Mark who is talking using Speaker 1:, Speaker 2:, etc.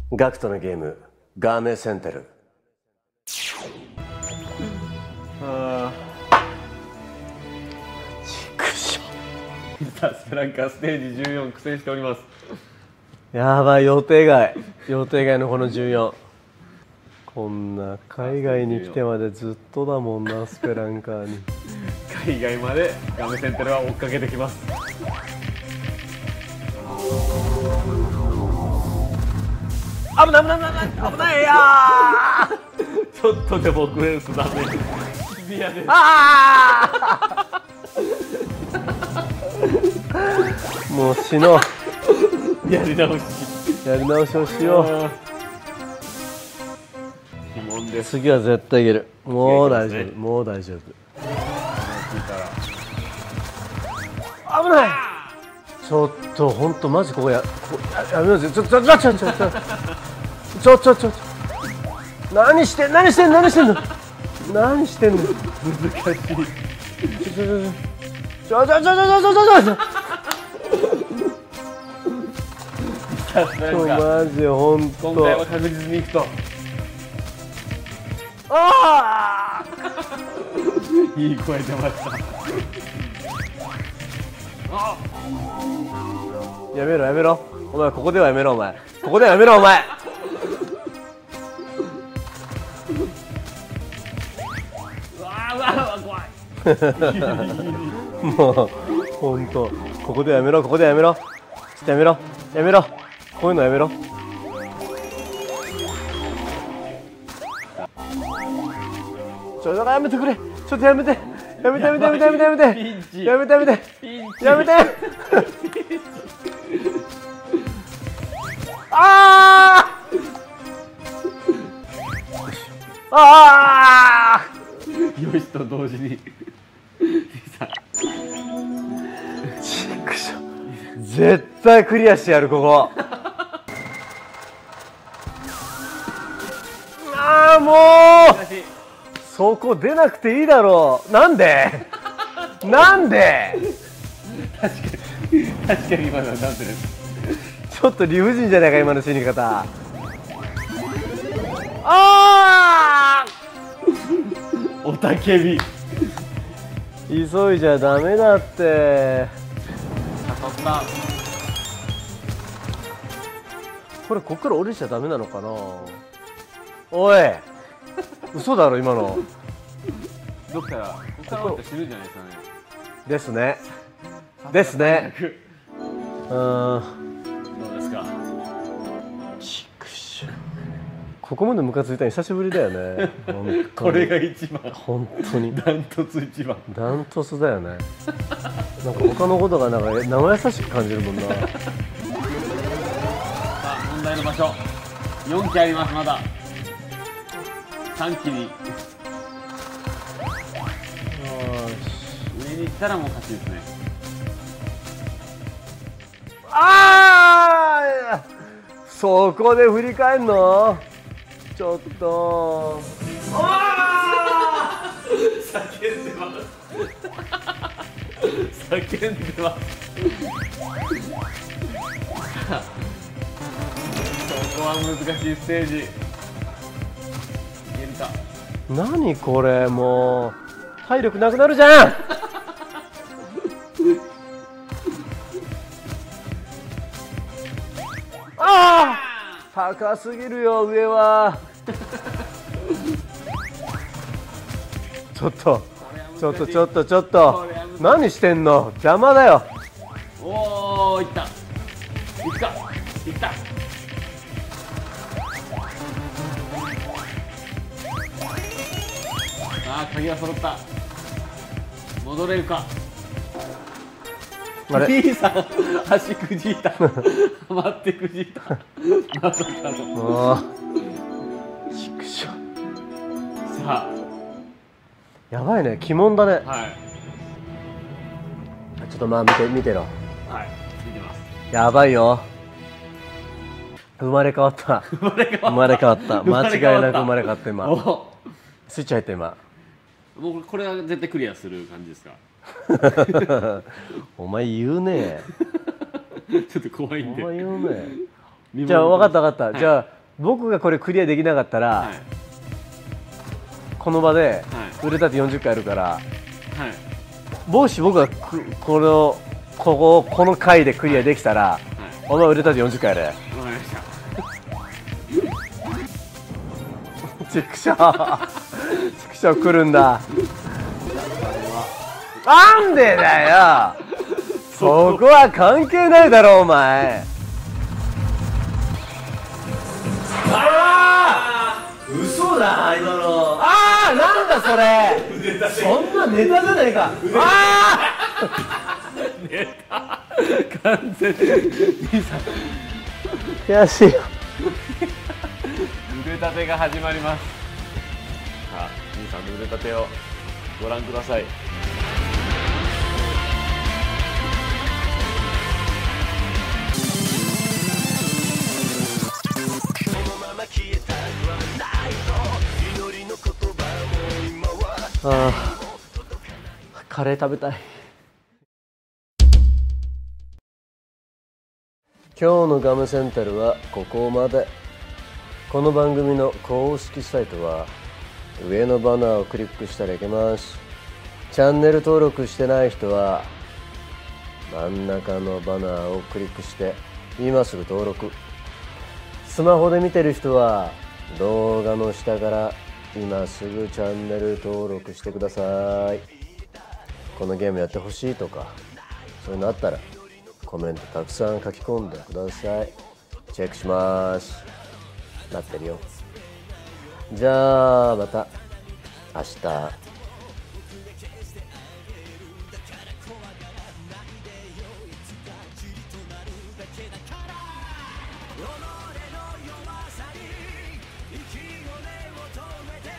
Speaker 1: ガクトのゲームガーメセンテル。
Speaker 2: ミスタースプランカーステージ14苦戦しております。
Speaker 1: やばい、予定外のこの14。こんな海外に来てまでずっとだもんな、スペランカーに。
Speaker 2: 海外までガムセンテルは追っかけてきます。
Speaker 1: 危ない危ない危ない危ないや
Speaker 2: ちょっとでもクエンスダメ。シビアです。
Speaker 1: もう死のう。
Speaker 2: やり直し
Speaker 1: をしよう。
Speaker 2: 疑問です。
Speaker 1: 次は絶対いける。もう大丈夫、もう大丈夫。危ない。ちょっと本当マジここやめようぜ。ちょ何してんの難しい。マジ本当。
Speaker 2: 今回は確実にいくと。
Speaker 1: ああ
Speaker 2: いい声出ました。
Speaker 1: やめろお前、ここではやめろお前。ここではやめろお前。
Speaker 2: うわ怖い。
Speaker 1: もう本当、ここでやめろちょっとやめろ。こういうのやめろ。やめてくれ。ちょっとやめて。やめて。
Speaker 2: よしと同時に
Speaker 1: 絶対クリアしてやる、ここ。もうそこ出なくていいだろう。なんで
Speaker 2: 確かに今のはなんてです。
Speaker 1: ちょっと理不尽じゃないか、今の死に方。
Speaker 2: おたけび。
Speaker 1: 急いじゃダメだって。
Speaker 2: 誘った。
Speaker 1: これこっから降りちゃダメなのかな。おい嘘だろ今の。
Speaker 2: どっから降って死ぬじゃないですかね。
Speaker 1: ですね。
Speaker 2: どうですか。
Speaker 1: ここまでムカついたの久しぶりだよね。
Speaker 2: これが一番。
Speaker 1: 本当に
Speaker 2: ダントツ一番。
Speaker 1: ダントツだよね。なんか他のことがなんか生優しく感じるもんな。
Speaker 2: さあ問題の場所4機あります。まだ3機に上に行ったらもう勝ちですね。
Speaker 1: そこで振り返んのちょっと。
Speaker 2: 叫んでます。ここは難しいステージ。いけるか。
Speaker 1: 何これ、もう体力なくなるじゃん。高すぎるよ上は。ちょっと何してんの、邪魔だよ。
Speaker 2: おお、いった。鍵は揃った。戻れるか。
Speaker 1: あれ
Speaker 2: P さん足くじいた。はまってくじいた。まさかの。
Speaker 1: ちくしょ。
Speaker 2: さあ
Speaker 1: やばいね、鬼門だね。
Speaker 2: はい。
Speaker 1: ちょっとまあ見てろ。
Speaker 2: はい、見てます。
Speaker 1: やばいよ。生まれ変わった。間違いなく生まれ変わった今。スイッチ入った今。
Speaker 2: もうこれは絶対クリアする感じですか。
Speaker 1: お前言うね。
Speaker 2: ちょっと怖いんで。
Speaker 1: お前言うね。じゃあ分かった、じゃあ僕がこれクリアできなかったら、
Speaker 2: はい
Speaker 1: この場で
Speaker 2: は
Speaker 1: 腕立て40回やるから、
Speaker 2: はい
Speaker 1: もし僕がこの回でクリアできたら、お前腕立て40回やれ。
Speaker 2: わかりました
Speaker 1: ちくしょうちくしょう来るんだ。なんでだよそこは関係ないだろお前。嘘だ今の。なんだそれそんなネタじゃないか。
Speaker 2: 完全に兄さん
Speaker 1: 悔しいよ。
Speaker 2: 腕立てが始まります。さあ兄さんの腕立てをご覧ください。
Speaker 1: カレー食べたい。今日のガムセンタルはここまで。この番組の公式サイトは上のバナーをクリックしたらいけます。チャンネル登録してない人は真ん中のバナーをクリックして今すぐ登録。スマホで見てる人は動画の下から今すぐチャンネル登録してください。このゲームやってほしいとかそういうのあったらコメントたくさん書き込んでください。チェックします。待ってるよ。じゃあまた明日。
Speaker 3: 己の弱さに息を根を止めて